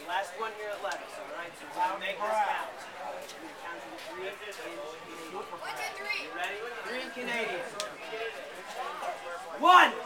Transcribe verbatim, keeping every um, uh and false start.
Last one here at Levis, all right? So we'll make this count. We're counting to three in Canadian. One, two, three. You ready? Three in Canadian. One.